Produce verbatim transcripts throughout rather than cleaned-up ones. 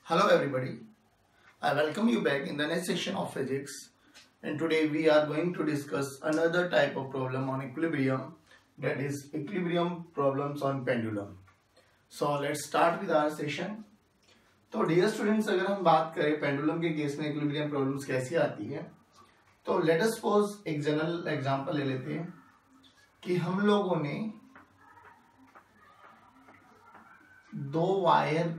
Hello everybody, I welcome you back in the next section of physics, and today we are going to discuss another type of problem on equilibrium, that is equilibrium problems on pendulum. So let's start with our session. तो dear students, अगर हम बात करें pendulum के case में equilibrium problems कैसी आती है, तो लेट अस सपोज एक जनरल एग्जांपल ले लेते हैं कि हम लोगों ने दो वायर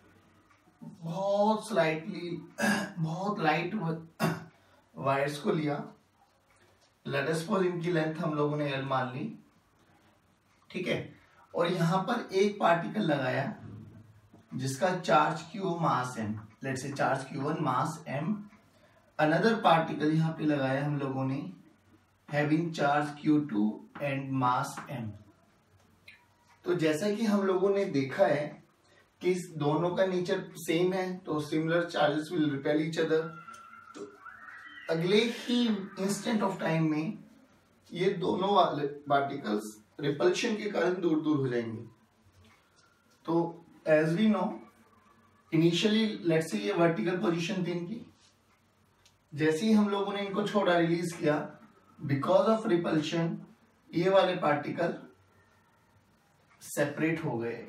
बहुत स्लाइटली बहुत लाइट वायर्स को लिया। लेट अस सपोज इनकी लेंथ हम लोगों ने एल मान ली, ठीक है, और यहां पर एक पार्टिकल लगाया जिसका charge Q mass M, let's say charge Q one mass M. Another particle यहाँ पे लगाया हम लोगों ने having charge Q two and mass M. तो जैसा कि हम लोगों ने देखा है कि इस दोनों का नेचर सेम है, तो similar charges will repel each other. तो अगले ही इंस्टेंट ऑफ टाइम में ये दोनों वाले पार्टिकल्स रिपल्शन के कारण दूर दूर हो जाएंगे। तो as we know, initially let's say ये वर्टिकल पोजीशन थी इनकी, जैसे ही हम लोगों ने इनको छोड़ा, रिलीज किया, बिकॉज ऑफ रिपल्शन ये वाले पार्टिकल सेपरेट हो गए,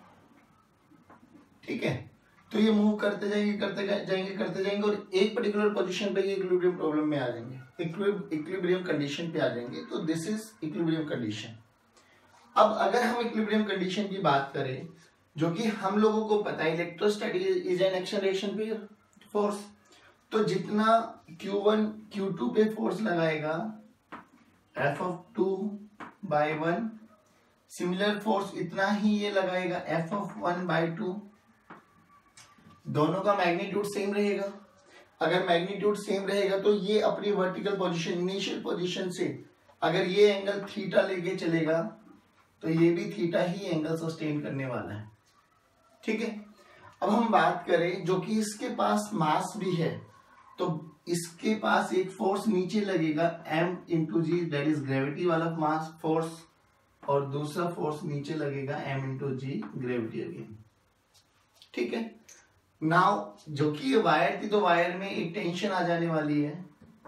ठीक है। तो ये मूव करते जाएंगे करते जाएंगे करते जाएंगे और एक पर्टिकुलर पोजीशन पे ये इक्विलिब्रियम प्रॉब्लम में आ जाएंगे, इक्विलिब्रियम कंडीशन पे आ जाएंगे। तो दिस इज इक्विलिब्रियम कंडीशन। अब अगर हम इक्विलिब्रियम कंडीशन की बात करें, जो कि हम लोगों को पता है इलेक्ट्रोस्टैटिक इज एन एक्सेलरेशन पे फोर्स, तो जितना क्यू वन क्यू टू पे फोर्स लगाएगा F of two by one, similar force इतना ही ये लगाएगा F of one by two. दोनों का मैग्नीट्यूड सेम रहेगा। अगर मैग्नीट्यूड सेम रहेगा तो ये अपनी वर्टिकल पोजीशन, इनिशियल पोजीशन से अगर ये एंगल थीटा लेके चलेगा तो ये भी थीटा ही एंगल सस्टेन करने वाला है, ठीक है। अब हम बात करें जो कि इसके पास मास भी है, तो इसके पास एक फोर्स नीचे लगेगा m into G, that is gravity वाला मास फोर्स, और दूसरा फोर्स नीचे लगेगा m into G, gravity again, ठीक है। नाउ जो कि ये वायर थी, तो वायर में एक टेंशन आ जाने वाली है।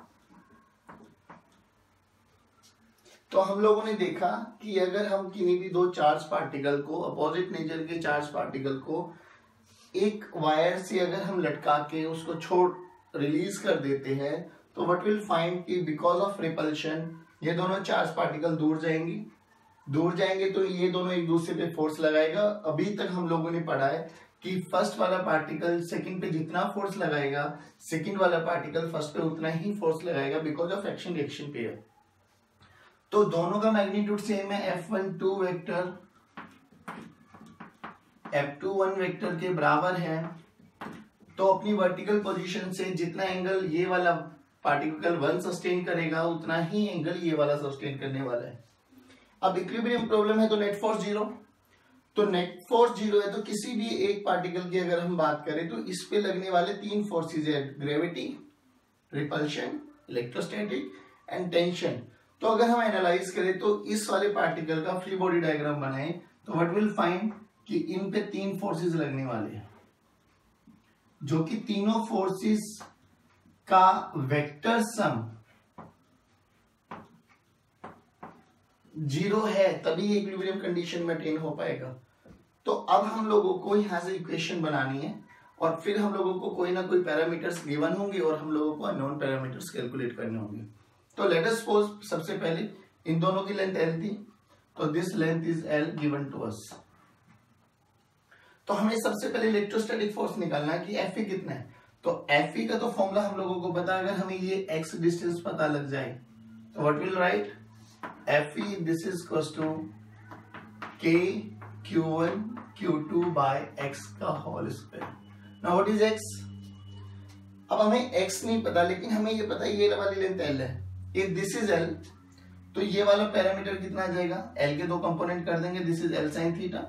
तो हम लोगों ने देखा कि अगर हम किन्हीं भी दो चार्ज पार्टिकल को, अपोजिट नेचर के चार्ज पार्टिकल को एक वायर से अगर हम लटका के उसको छोड़ रिलीज कर देते हैं, तो व्हाट विल फाइंड कि बिकॉज ऑफ रिपल्शन ये दोनों चार्ज पार्टिकल दूर जाएंगे दूर जाएंगे तो ये दोनों एक दूसरे पे फोर्स लगाएगा। अभी तक हम लोगों ने पढ़ा है कि फर्स्ट वाला पार्टिकल सेकंड पे जितना फोर्स लगाएगा, सेकंड वाला पार्टिकल फर्स्ट पे उतना ही फोर्स लगाएगा, because of action reaction pair. तो दोनों का मैग्नीट्यूड सेम है, F one two vector F two one vector के बराबर है। तो अपनी वर्टिकल पोजीशन से जितना एंगल ये वाला पार्टिकल वन सस्टेन करेगा, उतना ही एंगल ये वाला सस्टेन करने वाला है। अब इक्विलिब्रियम प्रॉब्लम है तो नेट फोर्स जीरो, तो नेट फोर्स जीरो है, तो किसी भी एक पार्टिकल की अगर हम बात करें तो इस पे लगने वाले तीन फोर्सेस है, gravity, repulsion, electrostatic and tension. तो अगर हम एनालाइज करें तो इस वाले पार्टिकल का फ्री बॉडी डायग्राम बनाएं तो व्हाट विल फाइंड कि इन पे तीन फोर्सेस लगने वाले हैं, जो कि तीनों फोर्सेस का वेक्टर सम जीरो है, तभी इक्विलिब्रियम कंडीशन मेंटेन हो पाएगा। तो अब हम लोगों को यहां से इक्वेशन बनानी है और फिर हम लोगों को कोई ना कोई पैरामीटर्स गिवन होंगे और हम लोगों को अननोन पैरामीटर्स कैलकुलेट करने होंगे। तो लेट अस सपोज सबसे पहले इन दोनों की लेंथ एल थी, तो this length is L given to us. तो हमें सबसे पहले इलेक्ट्रोस्टैटिक फोर्स निकालना है कि एफ ई कितना है। तो एफ ई का तो फॉर्मूला हम लोगों को पता है, अगर हमें ये एक्स डिस्टेंस पता लग जाए तो what will write F E, this is equals to K Q one Q two by X का whole square. Now what is X? अब हमें एक्स नहीं पता, लेकिन हमें ये पता है ये वाली लेंथ एल है। इफ दिस इज एल, तो ये वाला पैरामीटर कितना आ जाएगा, एल के दो कंपोनेंट कर देंगे, this is L sine theta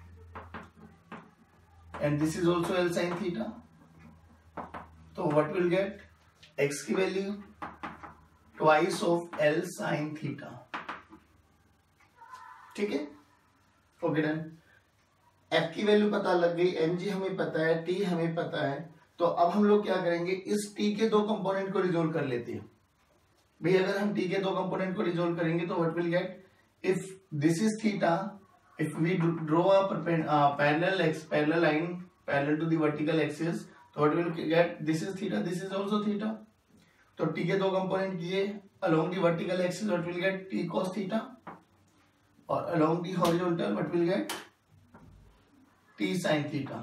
and this is also L sine theta. तो व्हाट विल गेट, एक्स की value twice of L sine theta, ठीक है, ओके डन। एफ की वैल्यू पता लग गई, एम जी हमें पता है, टी हमें पता है, तो अब हम लोग क्या करेंगे, इस टी के दो कंपोनेंट को रिजोल्व कर लेते हैं। भाई अगर हम टी के दो कंपोनेंट को रिजोल्व करेंगे तो what will get, if this is theta, if we draw a parallel X parallel line parallel to the vertical axis, तो what will get, this is theta, this is also theta. तो T के दो component किए along the vertical axis, what will get T cos theta, और along the horizontal what will get T sin theta.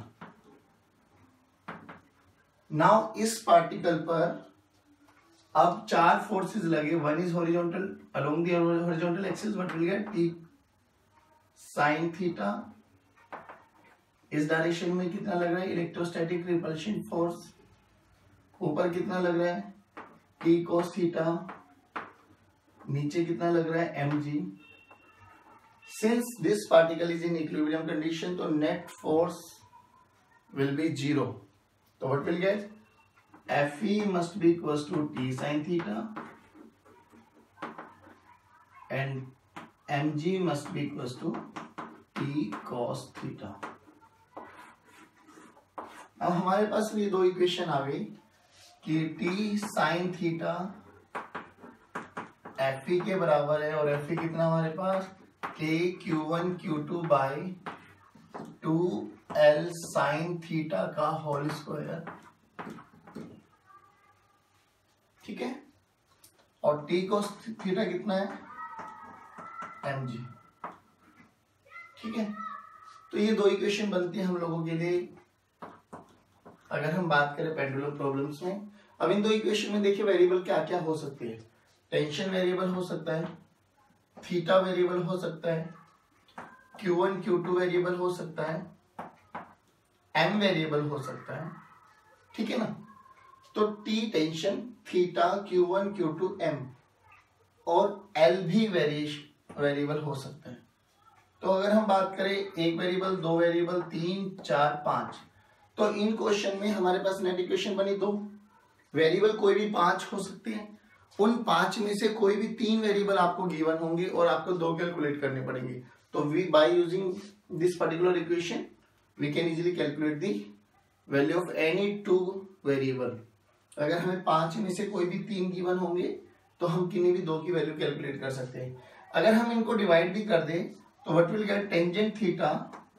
Now इस particle पर अब चार forces लगे, one is horizontal along the horizontal axis, what will get T sin theta. इस direction में कितना लग रहा है, इलेक्ट्रोस्टैटिक रिपल्शन फोर्स, ऊपर कितना लग रहा है टी cos थीटा, नीचे कितना लग रहा है M G. Since this particle is in equilibrium condition, तो net force will be zero, तो what will get Fe must be equals to T sin theta and mg must be equals to T cos theta। अब हमारे पास ये दो equation आ गई कि T sin theta Fe के बराबर है, और Fe कितना हमारे पास K Q one Q two by two L sin theta का होल स्क्वायर, ठीक है, और टी cos थीटा कितना है mg, ठीक है। तो ये दो इक्वेशन बनती है हम लोगों के लिए अगर हम बात करें पेंडुलम प्रॉब्लम्स में। अब इन दो इक्वेशन में देखिए वेरिएबल क्या क्या हो सकते हैं, टेंशन वेरिएबल हो सकता है, थीटा वेरिएबल हो सकता है, Q one Q two variable हो सकता है, m वेरिएबल हो सकता है, ठीक है ना। तो T tension, theta, Q one Q two m और L भी वेरिएबल हो सकता है। तो अगर हम बात करें एक वेरिएबल, दो वेरिएबल, तीन, चार, पांच, तो इन क्वेश्चन में हमारे पास नेट इक्वेशन बनी दो। वेरिएबल कोई भी पांच हो सकते हैं, उन पांच में से कोई भी तीन वेरिएबल आपको गिवन होंगे और आपको दो कैलकुलेट करने पड़ेंगे। तो we by using this particular equation we can easily calculate the value of any two variable. अगर हमें पांच में से कोई भी तीन गिवन होंगे तो हम किन्हीं भी दो की वैल्यू कैलकुलेट कर सकते हैं। अगर हम इनको डिवाइड भी कर दें तो what will get tangent theta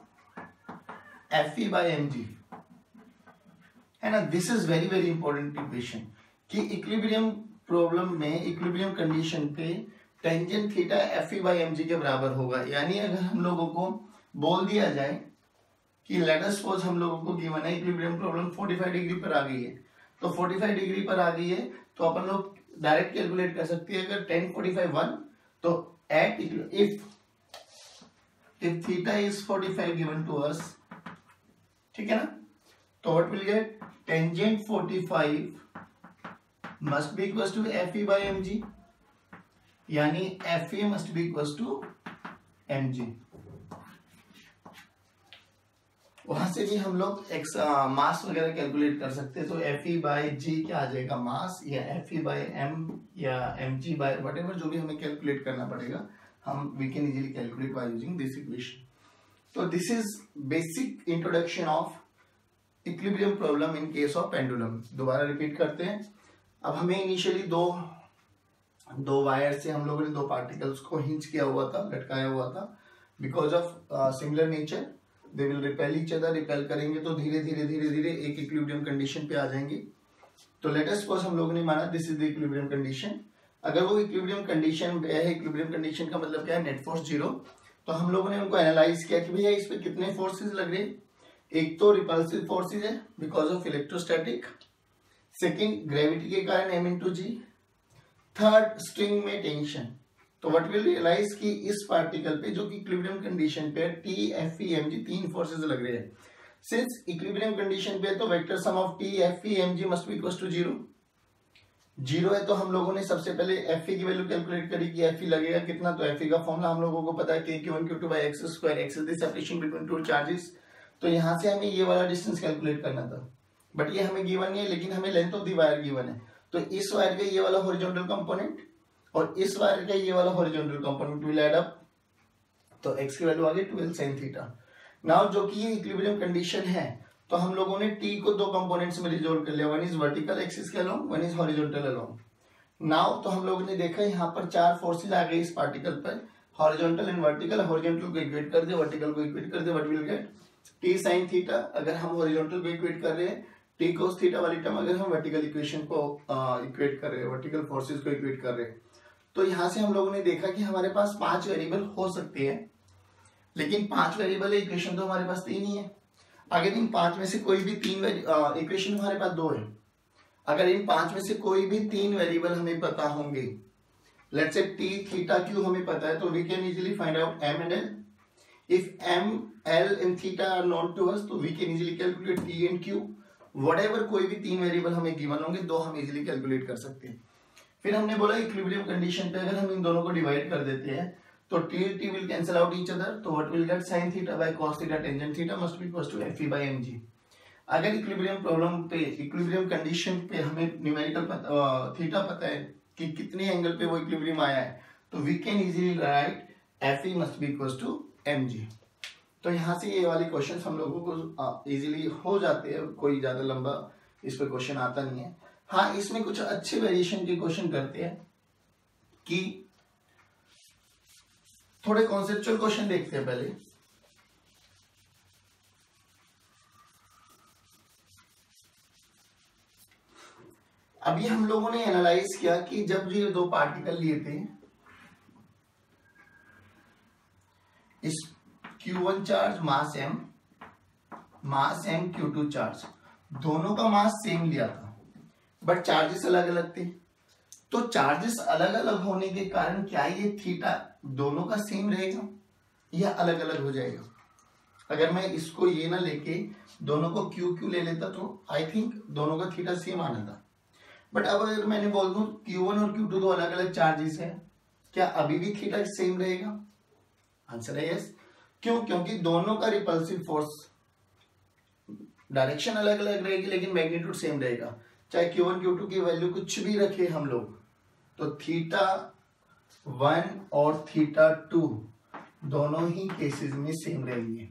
Fe by M G, है ना। This is very very important equation कि इक्विलिब्रियम प्रॉब्लम में, इक्विलिब्रियम कंडीशन पे tangent theta Fe by M G के बराबर होगा। यानी अगर हम लोगों को बोल दिया जाए कि लेट अस सपोज हम लोगों को गिवन है इक्विलिब्रियम प्रॉब्लम पैंतालीस डिग्री पर आ गई है, तो पैंतालीस डिग्री पर आ गई है तो अपन लोग डायरेक्ट कैलकुलेट कर सकते हैं। अगर टेन फोर्टी फाइव वन, तो at if if theta is forty five given to us, ठीक है ना, तो what will get tangent forty five must be equals to Fe by M G, यानी Fe must be equals to M G. वहां से भी हम लोग एक्स मास वगैरह कैलकुलेट कर सकते हैं। तो Fe बाय जी क्या आ जाएगा, मास, या Fe बाय एम या mg बाय व्हाटएवर, जो भी हमें कैलकुलेट करना पड़ेगा हम we can easily calculate by using this equation. तो this is basic introduction of equilibrium problem in case of pendulum. दोबारा रिपीट करते हैं। अब हमें इनिशियली दो दो वायर से हम लोगों ने दो पार्टिकल्स को हिंच किया हुआ था, लटकाया हुआ था। Because of similar nature they will repel each other, repel करेंगे तो धीरे धीरे धीरे धीरे एक इक्विलिब्रियम कंडीशन पे आ जाएंगे। तो लेट अस सपोज हम लोगों ने माना this is the equilibrium condition. अगर वो इक्विलिब्रियम कंडीशन पे है, इक्विलिब्रियम कंडीशन का मतलब क्या है, नेट फोर्स जीरो, तो हम लोगों ने उनको एनालाइज किया कि भैया इस पे कितने फोर्सेस लग रहे हैं। एक तो रिपल्सिव फोर्सेस है because of electrostatic, second gravity के कारण M into G, third string में टेंशन। तो व्हाट विल रियलाइज कि इस पार्टिकल पे जो कि इक्विलिब्रियम कंडीशन पे T F E M G तीन फोर्सेस लग रहे हैं। सिंस इक्विलिब्रियम कंडीशन पे तो vector sum of T F E M G must be equal to zero. Zero है तो हम लोगों ने सबसे पहले एफ ई की वैल्यू कैलकुलेट करी कि एफ ई लगेगा कितना। तो एफ ई का फॉर्मूला हम लोगों को पता है कि Q one Q two by X square, X is the separation between two charges. तो यहाँ से हमें ये वाला डिस्टेंस कैलकुलेट करना था, बट ये हमें गिवन नहीं है, लेकिन हमें length of the wire given है। तो इस वायर का ये वाला हॉरिजॉन्टल कंपोनेंट और इस वायर का ये वाला horizontal component will add up, तो x की वैल्यू आ गई ट्वेल्व sin थीटा। नाउ जो कि ये इक्विलिब्रियम कंडीशन है, तो हम लोगों ने टी को दो कंपोनेंट्स में रिजोल्व कर लिया, वन इज वर्टिकल एक्सिस के अलोंग, one is horizontal along. Now तो हम लोगों ने देखा यहाँ पर चार फोर्सेज आ गई इस पार्टिकल पर, हॉरिजॉन्टल एंड वर्टिकल। हॉरिजॉन्टल को इक्वेट कर दे, वर्टिकल को इक्वेट कर दे, what will get T sine theta. अगर हम हॉरिजॉन्टल को इक्वेट कर रहे हैं, टी कोस थीटा वाली टर्म अगर हम वर्टिकल इक्वेशन को इक्वेट कर रहे हैं, वर्टिकल फोर्सेज को इक्वेट कर रहे हैं, तो यहां से हम लोगों ने देखा कि हमारे पास पांच वेरिएबल हो सकते हैं, लेकिन पांच वेरिएबल इक्वेशन तो हमारे पास तीन ही है। अगर इन पांच में से कोई भी तीन इक्वेशन, हमारे पास दो है, अगर इन पांच में से कोई भी तीन वेरिएबल हमें पता होंगे, let's say T theta Q हमें पता है, तो we can easily find out M and L. If M L and theta are known to us, तो we can easily calculate T and Q. Whatever कोई भी तीन वेरिएबल हमें given होंगे, दो हम इजीली कैलकुलेट कर सकते हैं। फिर हमने बोला इक्विलिब्रियम कंडीशन पे अगर हम इन दोनों को डिवाइड कर देते हैं, तो T T will cancel out each other, तो what will get sin theta by cos theta tangent theta must be equal to F E by M G. अगर इक्विलिब्रियम प्रॉब्लम पे, इक्विलिब्रियम कंडीशन पे हमें numerical पता, theta पता है कि कितने एंगल पे वो इक्विलिब्रियम आया है, तो we can easily write F E must be equal to M G. तो यहाँ से ये वाले क्वेश्चन हम लोगों को इजीली हो जाते हैं, कोई ज्यादा लंबा इस पे क्वेश्चन आता नहीं है। हाँ, इसमें कुछ अच्छे वेरिएशन के क्वेश्चन करते हैं कि थोड़े कॉन्सेप्चुअल क्वेश्चन देखते हैं पहले। अभी हम लोगों ने एनालाइज किया कि जब ये दो पार्टिकल लिए थे, इस Q one charge mass m, mass m Q two charge, दोनों का मास सेम लिया था, बट चार्जेस अलग अलग थे। तो चार्जेस अलग अलग होने के कारण क्या ये थीटा दोनों का सेम रहेगा या अलग अलग हो जाएगा? अगर मैं इसको ये ना लेके दोनों को क्यू क्यू ले लेता, तो आई थिंक दोनों का थीटा सेम आना था। बट अब अगर मैंने बोल दूं क्यू वन और क्यू टू दो अलग अलग चार्जेस है, क्या अभी भी थीटा सेम रहेगा? आंसर है यस। क्यों? क्योंकि दोनों का रिपल्सिव फोर्स, डायरेक्शन अलग अलग रहेगी लेकिन मैग्नीट्यूड सेम रहेगा। चाहे क्यू वन क्यू टू की वैल्यू कुछ भी रखे हम लोग, तो थीटा वन और थीटा टू दोनों ही केसेस में सेम रहेंगे।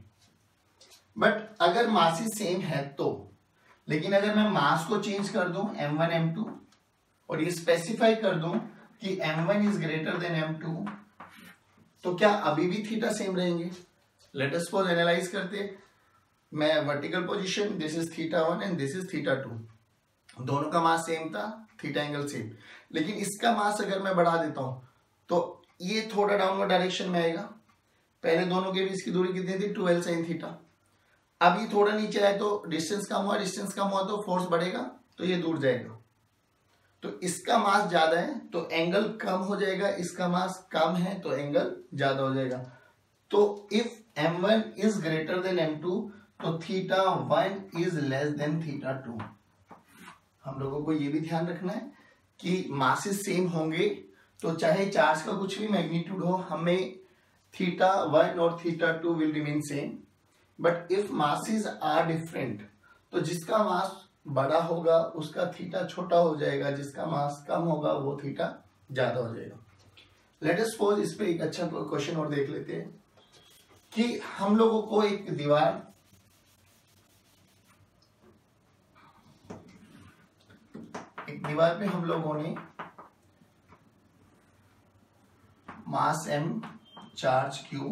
बट अगर मासेस सेम है तो, लेकिन अगर मैं मास को चेंज कर दूं एम वन एम टू और ये स्पेसिफाई कर दूं कि M one is greater than M two, तो क्या अभी भी थीटा सेम रहेंगे? लेट अस सपोज एनालाइज करते हैं। मैं vertical position, this is theta one and this is theta two, दोनों का मास सेम था, थीटा एंगल सेम, लेकिन इसका मास अगर मैं बढ़ा देता हूं तो ये थोड़ा डाउनवर्ड डायरेक्शन में आएगा। पहले दोनों के बीच की दूरी कितनी थी? Two L sine theta. अब ये थोड़ा नीचे आए तो डिस्टेंस कम हुआ, डिस्टेंस कम हुआ तो फोर्स बढ़ेगा, तो ये दूर जाएगा। तो इसका मास ज्यादा है तो एंगल कम हो जाएगा, इसका मास कम है तो एंगल ज्यादा हो जाएगा। तो if M one is greater than M two, तो theta one is less than theta two. हम लोगों को ये भी ध्यान रखना है कि मासेस सेम होंगे तो चाहे चार्ज का कुछ भी मैग्नीट्यूड हो, हमें थीटा वन और theta two will remain same. But if masses are different, तो जिसका मास बड़ा होगा उसका थीटा छोटा हो जाएगा, जिसका मास कम होगा वो थीटा ज्यादा हो जाएगा। लेट अस सपोज इस पे एक अच्छा क्वेश्चन और देख लेते हैं कि हम लोगों को एक दीवार, एक दीवार पे हम लोगों ने mass m, charge q,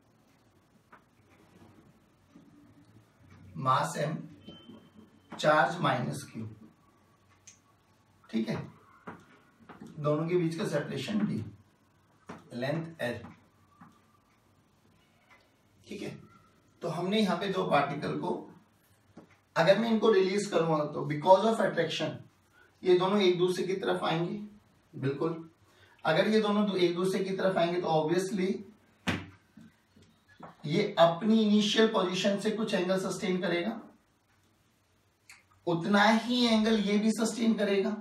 mass m, charge minus q, ठीक है, दोनों के बीच का सेपरेशन d, लेंथ l, ठीक है। तो हमने यहां पे दो पार्टिकल को, अगर मैं इनको रिलीज करूंगा तो बिकॉज ऑफ अट्रैक्शन ये दोनों एक दूसरे की तरफ आएंगे, बिल्कुल। अगर ये दोनों एक दूसरे की तरफ आएंगे तो ऑब्वियसली ये अपनी इनिशियल पोजीशन से कुछ एंगल सस्टेन करेगा, उतना ही एंगल ये भी सस्टेन करेगा,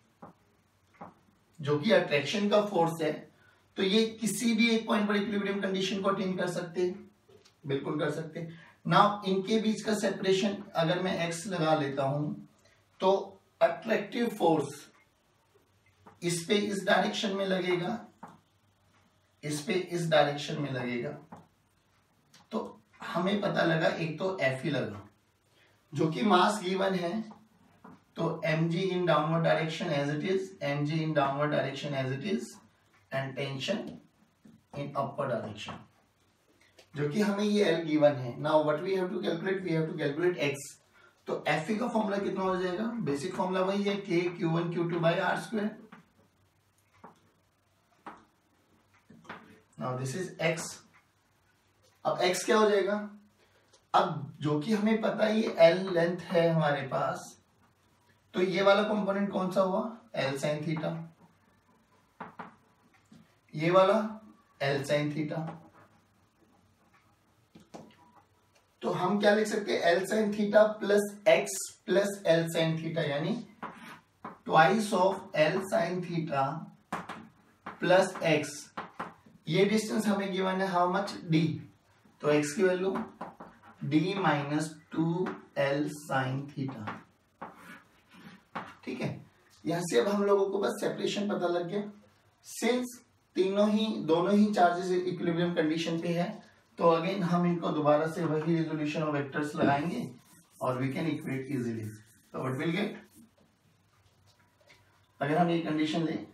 जो कि अट्रैक्शन का फोर्स है। तो ये किसी भी एक पॉइंट पर इक्विलिब्रियम कंडीशन को अटेन कर सकते हैं, बिल्कुल कर सकते हैं। नाउ इनके बीच का सेपरेशन अगर मैं x लगा लेता हूं, तो अट्रैक्टिव फोर्स इस पे इस डायरेक्शन में लगेगा, इस पे इस डायरेक्शन में लगेगा। तो हमें पता लगा, एक तो एफ ही लगा, जो कि मास गिवन है, तो mg in downward direction as it is, mg in downward direction as it is, and tension in upper direction, जो कि हमें ये L गिवन है। Now what we have to calculate, we have to calculate x। तो Fe का formula कितना हो जाएगा, बेसिक फॉर्मूला वही है, k Q one Q two by R square. Now this is x। अब x क्या हो जाएगा, अब जो कि हमें पता है ये L लेंथ है हमारे पास, तो ये वाला कंपोनेंट कौन सा हुआ, L sin थीटा, ये वाला L sin थीटा। तो हम क्या लिख सकते हैं, L sin theta plus x plus L sin theta, यानी twice of L sin theta plus x। ये डिस्टेंस हमें गिवन है हाउ मच, d, तो x की value d minus two L sine theta. ठीक है, यहां से अब हम लोगों को बस सेपरेशन पता लग गया। सिंस तीनों ही दोनों ही चार्जेस इक्विलिब्रियम कंडीशन पे है, तो अगेन हम इनको दोबारा से वही रिजोल्यूशन ऑफ वेक्टर्स लगाएंगे और वी कैन इक्वेट इजीली। तो व्हाट विल गेट, अगर हम ये कंडीशन ले,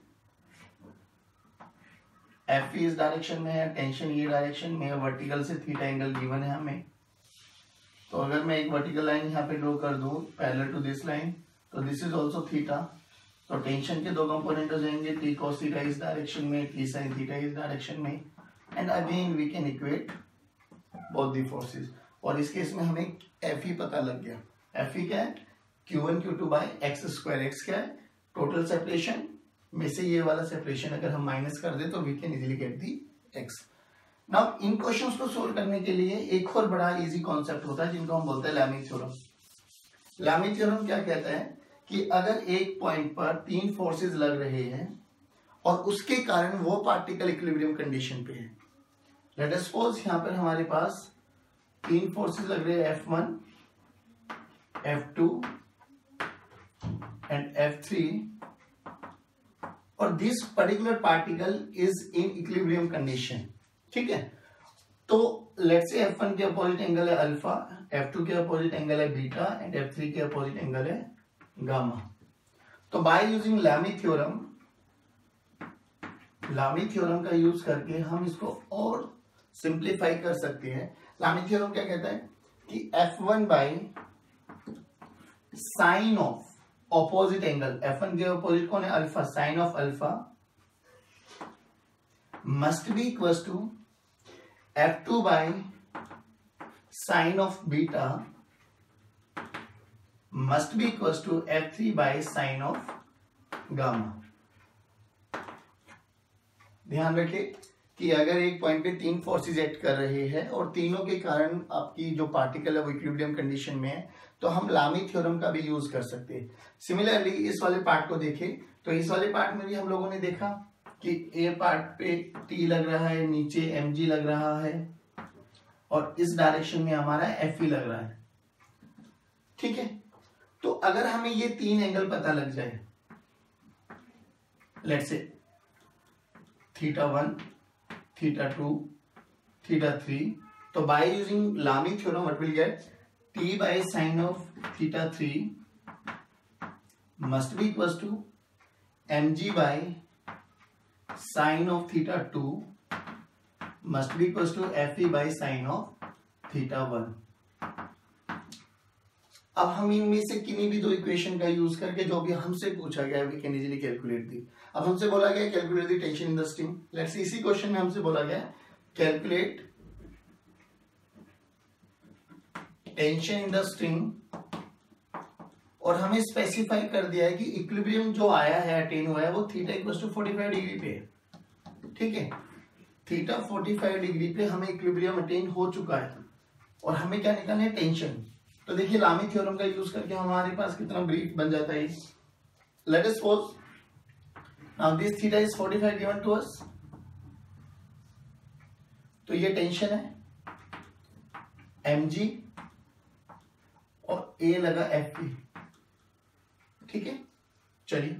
एफ इस डायरेक्शन में है, टेंशन ये डायरेक्शन में है, वर्टिकल से थीटा एंगल गिवन है हमें, तो अगर मैं एक वर्टिकल लाइन यहाँ पे ड्रॉ कर दूं पैरेलल टू दिस लाइन, तो दिस इज ऑल्सो थीटा, तो टेंशन के दो कंपोनेंट हो जाएंगे, टी कॉस थीटा इस डायरेक्शन में, टी साइन थीटा इस डायरेक्शन में, and again we can equate both the forces. और इस केस में हमें एफ ई पता लग गया, एफ ई क्या है, Q one Q two by X square, X क्या है, टोटल सेपरेशन में से ये वाला सेपरेशन अगर हम माइनस कर दे तो we can easily get the X. Now इन क्वेश्चंस को सोल्व करने के लिए एक और बड़ा इजी कॉन्सेप्ट होता है जिनको हम बोलते हैं लैमी थ्योरम। लैमी थ्योरम क्या कहता है कि अगर एक पॉइंट पर तीन फोर्सेस लग रहे हैं और उसके कारण वो पार्टिकल इक्विलिब्रियम कंडीशन पे है, लेट अस सपोज यहां पर हमारे पास तीन फोर्सेस लग रहे हैं, F one, F two and F three, और this particular particle is in equilibrium condition. ठीक है, तो लेट्स से एफ वन के अपोजिट एंगल है अल्फा, एफ टू के अपोजिट एंगल है बीटा, एंड एफ थ्री के अपोजिट एंगल है गामा। तो by using Lami theorem, Lami theorem का यूज करके हम इसको और सिंप्लीफाई कर सकते हैं। लैमी थ्योरम क्या कहता है कि F one by sine of opposite angle, F one के अपोजिट कौन है, alpha, sine of alpha must be equal to F two by sine of beta must be equal to F three by sine of gamma. ध्यान रखिए कि अगर एक point पे तीन फोर्सेस एक्ट कर रहे हैं और तीनों के कारण आपकी जो पार्टिकल है वो इक्विलिब्रियम कंडीशन में है, तो हम लामी थ्योरम का भी यूज कर सकते हैं। सिमिलरली इस वाले पार्ट को देखें तो इस वाले पार्ट में भी हम लोगों ने देखा कि ए पार्ट पे टी लग रहा है, नीचे एम जी लग रहा है, और इस डायरेक्शन में हमारा एफ ई लग रहा है। ठीक है, तो अगर हमें ये तीन एंगल पता लग जाए, let's say theta one, theta two, theta three, तो by using Lami theorem what will get, t by sin of theta three must be equals to mg by sin of theta two must be equals to fe by sin of theta one। अब हम इनमें से किन्हीं भी दो equation का use करके जो भी हमसे पूछा गया है we can easily calculate the. अब हमसे बोला गया calculate the tension in the string. Let's see, इसी क्वेश्चन में हमसे बोला गया calculate tension in the string, और हमें स्पेसिफाई कर दिया है कि इक्विलिब्रियम जो आया है, अटेन हुआ है, वो theta equal to forty five degree पे है। ठीक है, थीटा फोर्टी फाइव डिग्री पे हमें इक्विलिब्रियम अटेन हो चुका है और हमें क्या निकालना है, टेंशन। तो देखिए लामी थ्योरम का यूज करके हमारे पास कितना ब्रीफ बन जाता है। Let us suppose now this theta is forty five given to us, तो ये टेंशन है mg और ए लगा एफ पी। ठीक है, चलिए,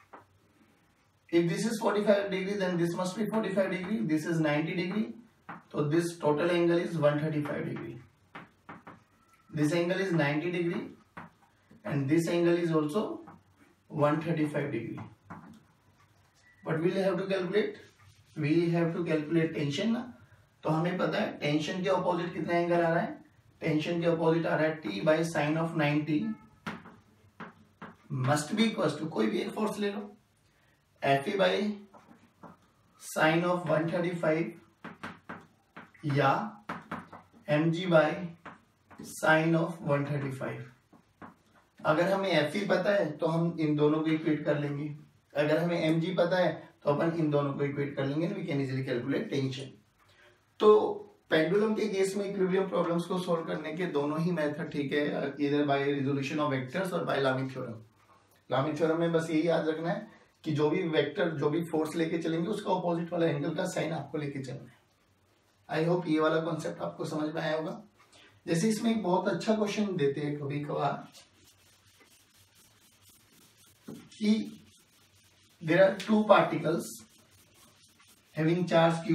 if this is forty five degree then this must be forty five degree, this is ninety degree, तो this total angle is one thirty five degree. this angle is ninety degree and this angle is also one thirty-five degree. What will have to calculate? We have to calculate tension ना. तो हमें पता है tension के opposite कितना angle आ रहा है. Tension के ऑपोजिट आ रहा है T by sine of ninety must be equal to कोई भी एक फोर्स ले लो F E by sine of one thirty five या M G by sine of one thirty five. अगर हमें एफ ई पता है तो हम इन दोनों को इक्वेट कर लेंगे. अगर हमें एम जी पता है तो अपन इन दोनों को इक्वेट कर लेंगे. We can easily calculate tension. तो पेंडुलम के केस में इक्विलिब्रियम प्रॉब्लम्स को सॉल्व करने के दोनों ही मेथड ठीक है, इधर बाय रिजोल्यूशन ऑफ वेक्टर्स और by Lami theorem. Lami theorem में बस यही याद रखना है कि जो भी वेक्टर जो भी फोर्स लेके चलेंगे उसका ऑपोजिट वाला एंगल का साइन आपको लेके चलना है. आई होप ये वाला कॉन्सेप्ट आपको समझ में आया होगा. जैसे इसमें एक बहुत अच्छा क्वेश्चन देते हैं कभी कभार कि there are two particles having charge